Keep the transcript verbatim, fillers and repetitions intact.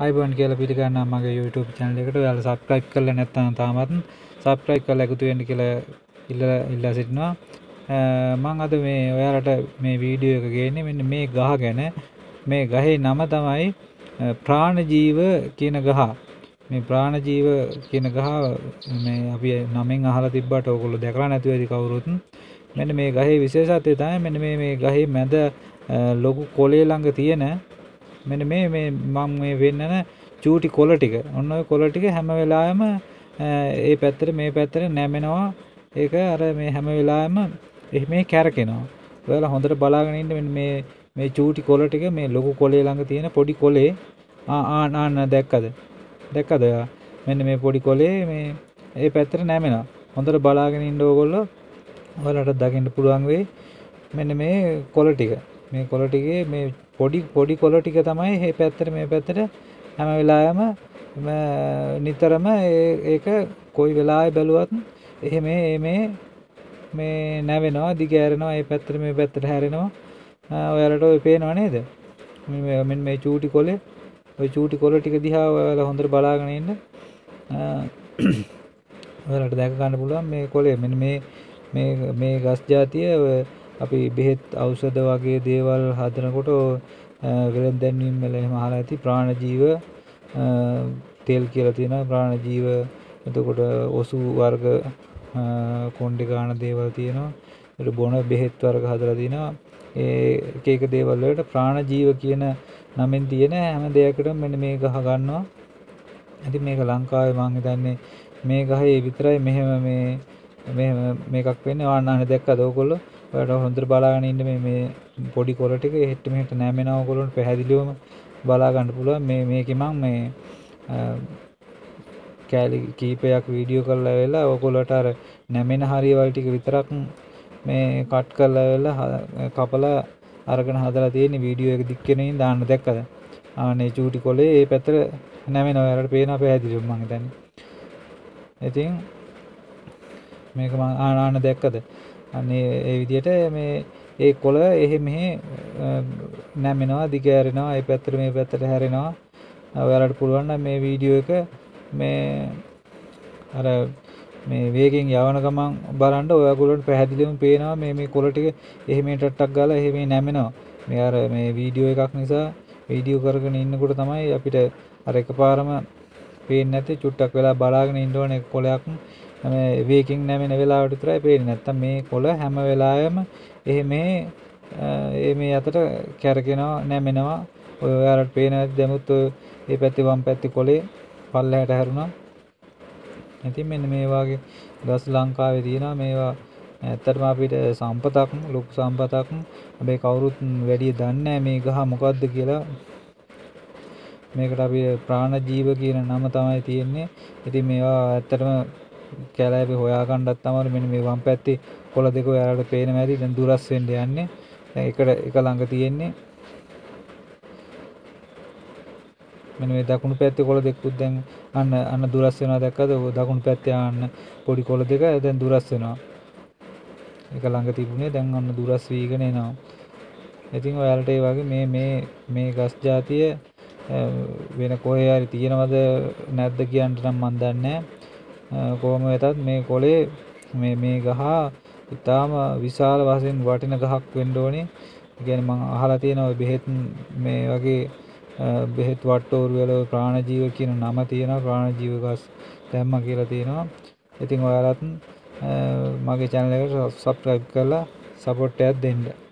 අයිබෝන් කියලා පිළිගන්නවා මගේ YouTube channel එකට. ඔයාලා subscribe කරලා නැත්නම් තාමත් subscribe කරලා එකතු වෙන්න කියලා ඉල්ලා ඉල්ලා සිටිනවා. මම අද මේ ඔයාලට මේ වීඩියෝ එක ගේන්නේ මෙන්න මේ ගහ ගැන. මේ ගහේ නම තමයි ප්‍රාණජීව කියන ගහ. මේ ප්‍රාණජීව කියන ගහ මේ අපි නමෙන් අහලා තිබ්බට ඕගොල්ලෝ දැකලා නැතුව ඇති කවුරුත්. මෙන්න මේ ගහේ විශේෂත්වය තමයි මෙන්න මේ මේ ගහේ මැද ලොකු කොළේ ළඟ තියෙන මෙන්න මේ මේ මම මේ වෙන්නන චූටි කොළ ටික. ඔන්න ඔය කොළ ටික හැම වෙලාවෙම ඒ පැත්තට මේ පැත්තට නැමෙනවා. ඒක අර මේ හැම වෙලාවෙම එහේ කැරකෙනවා. ඔයාලා හොඳට බලාගෙන ඉන්න මෙන්න මේ මේ චූටි කොළ ටික මේ ලොකු කොළේ ළඟ තියෙන පොඩි කොළේ ආ ආ ආ දැක්කද? දැක්කද ඔයා? මෙන්න මේ පොඩි කොළේ මේ ඒ පැත්තට නැමෙනවා. හොඳට බලාගෙන ඉන්න ඕගොල්ලෝ ඔයාලට දකින්න පුළුවන් වෙයි. මෙන්න මේ කොළ ටික. මේ කොළ ටිකේ මේ පොඩි පොඩි කොළ ටික තමයි මේ පැත්තට මේ පැත්තට හැම වෙලාවෙම නිතරම ඒක කොයි වෙලාවෙ බැලුවත් එහෙම මේ මේ නැවෙනවා දිගෑරෙනවා මේ පැත්තට මේ පැත්තට හැරෙනවා. ඔයාලට ඔය පේනව නේද? මෙන්න මේ චූටි කොළේ ඔය චූටි කොළ ටික දිහා ඔයාලා හොඳට බලාගෙන ඉන්න. ඔයාලට දැක ගන්න පුළුවන් මේ කොළේ මෙන්න මේ මේ මේ ගස් జాතිය අපි බෙහෙත් ඖෂධ වගේ දේවල් හදනකොට වෙලෙන් දැන්වීම වල එහෙම අහලා ඇති ප්‍රාණජීව තෙල් කියලා තියෙනවා. ප්‍රාණජීව එතකොට ඔසු වර්ග කොණ්ඩේ ගන්න දේවල් තියෙනවා. ඒකට බොන බෙහෙත් වර්ග හදලා තියෙනවා. ඒ එක එක දේවල් වලට ප්‍රාණජීව කියන නමෙන් තියෙන හැම දෙයකටම මෙන්න මේ ගහ ගන්නවා. ඉතින් මේක ලංකාවේ මම හිතන්නේ මේ ගහේ විතරයි මෙහෙම මේ මෙහෙම මේකක් වෙන්නේ. ආන්න දැක්කද ඔයගොල්ලෝ? ඔයාලට හොඳට බලාගෙන ඉන්න මේ මේ පොඩි කොළ ටික හෙට මෙහෙට නැමෙනවා. ඔයගොල්ලන්ට පැහැදිලිවම බලා ගන්න පුළුවන්. මේ මේකේ මම මේ කැලි කීපයක් වීඩියෝ කරලා වෙලා ඔයගොල්ලන්ට අර නැමෙන හරියවල් ටික විතරක් මේ කට් කරලා වෙලා කපලා අරගෙන හදලා තියෙන වීඩියෝ එක දික් වෙනින් දාන්න දැක්කද? ආනේ චූටි කොළේ මේ පැත්තට නැමෙනවා. ඔයාලට පේනවා පැහැදිලිවම මම හිතන්නේ. ඉතින් මේක මම ආන දැක්කද? අනේ ඒ විදිහට මේ ඒ කොළ එහෙ මෙහෙ නැමෙනවා දිගෑරෙනවා. ඒ පැත්තට මේ පැත්තට හැරෙනවා. ඔයාලට පුළුවන් නම් මේ වීඩියෝ එක මේ අර මේ වේගෙන් යවන ගමන් බලන්න ඔයගොල්ලන්ට පැහැදිලිවම පේනවා මේ මේ කොළ ටික එහෙ මේ ටට්ටක් ගාලා එහෙ මේ නැමෙනවා. මේ අර මේ වීඩියෝ එකක් නිසා වීඩියෝ කරගෙන ඉන්නකොට තමයි අපිට අර එකපාරම පේන්නේ නැති චුට්ටක් වෙලා බලාගෙන ඉන්න ඕනේ කොළයක් මේ වේගෙන් නැමෙන වෙලාවට විතරයි පේන්නේ. නැත්තම් මේ කොළ හැම වෙලාවෙම එහෙ මේ ඒ මේ අතට කැරකෙනවා නැමෙනවා. ඔය ඔයාලට පේන ඇති දැමුත් ඔය මේ පැත්තේ වම් පැත්තේ කොළේ පල්ලෙහාට හැරුණා. ඉතින් මෙන්න මේ වගේ ගස් ලංකාවේ තියෙනවා. මේවා ඇත්තටම අපිට සම්පතක් ලොකු සම්පතක්. හැබැයි කවුරුත් වැඩි දන්නේ නැහැ මේ ගහ මොකද්ද කියලා. මේකට අපි ප්‍රාණජීව කියන නම තමයි තියෙන්නේ. ඉතින් මේවා ඇත්තටම කැලෑවේ හොයා ගන්නත් අමාරු. මෙන්න මේ වම් පැත්තේ කොළ දෙක ඔයාලට පේනවා ඇති. දැන් දුරස් වෙන්න යන්නේ. දැන් එකට එක ළඟ තියෙන්නේ. මෙන්න මේ දකුණු පැත්තේ කොළ දෙකකුත් දැන් අන්න අන්න දුරස් වෙනවා දැක්කද? දකුණු පැත්තේ අන්න පොඩි කොළ දෙක දැන් දුරස් වෙනවා. එක ළඟ තිබුණේ දැන් අන්න දුරස් වීගෙන එනවා. ඉතින් ඔයාලට ඒ වගේ මේ මේ මේ ගස් జాතිය වෙන කොහේ හරි තියෙනවද නැද්ද කියන්න නම් මන් දන්නේ නැහැ. කොහොම වෙතත් මේ කොළේ මේ මේ ගහ ඉතාම විශාල වශයෙන් වටින ගහක් වෙන්න ඕනේ. ඒ කියන්නේ මම අහලා තියෙනවා ඔය බෙහෙත් මේ වගේ බෙහෙත් වට්ටෝරු වල ප්‍රාණජීව කියන නම තියෙනවා. ප්‍රාණජීව ගස් දැම්මා කියලා තියෙනවා. ඉතින් ඔයාලත් මගේ channel එකට subscribe කරලා support එකක් දෙන්න.